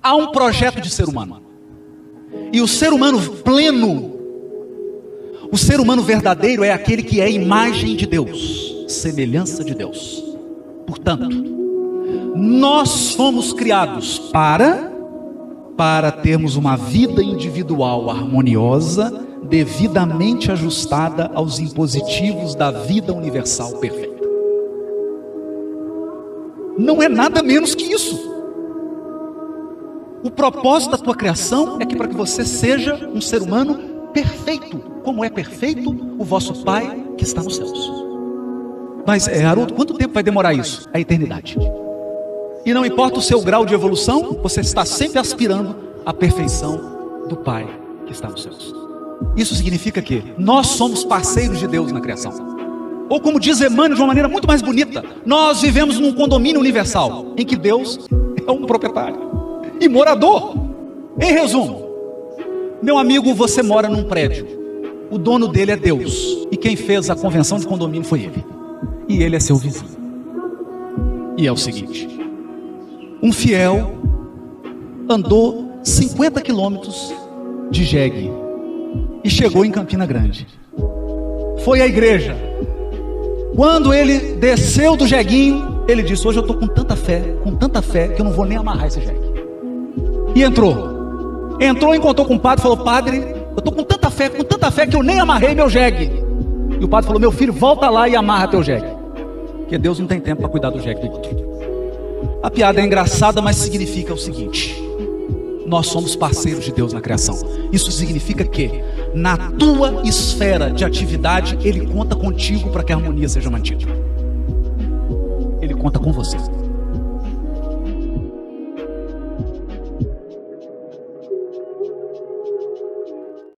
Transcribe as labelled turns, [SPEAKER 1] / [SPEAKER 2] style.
[SPEAKER 1] Há um projeto de ser humano. E o ser humano pleno, o ser humano verdadeiro é aquele que é imagem de Deus, semelhança de Deus. Portanto, nós fomos criados para termos uma vida individual harmoniosa, devidamente ajustada aos impositivos da vida universal perfeita. Não é nada menos que isso. O propósito da tua criação é que para que você seja um ser humano perfeito, como é perfeito o vosso Pai que está nos céus. Mas, Haroldo, quanto tempo vai demorar isso? A eternidade. E não importa o seu grau de evolução, você está sempre aspirando à perfeição do Pai que está nos céus. Isso significa que nós somos parceiros de Deus na criação. Ou como diz Emmanuel de uma maneira muito mais bonita, nós vivemos num condomínio universal, em que Deus é um proprietário e morador. Em resumo, meu amigo, você mora num prédio, o dono dele é Deus, e quem fez a convenção de condomínio foi ele, e ele é seu vizinho. E é o seguinte: um fiel andou 50 quilômetros de jegue e chegou em Campina Grande, foi à igreja. Quando ele desceu do jeguinho, ele disse: hoje eu estou com tanta fé que eu não vou nem amarrar esse jegue. E entrou, encontrou com o padre, falou: padre, eu estou com tanta fé que eu nem amarrei meu jegue. E o padre falou: meu filho, volta lá e amarra teu jegue, porque Deus não tem tempo para cuidar do jegue do outro. A piada é engraçada, mas significa o seguinte: nós somos parceiros de Deus na criação. Isso significa que na tua esfera de atividade Ele conta contigo para que a harmonia seja mantida. Ele conta com você.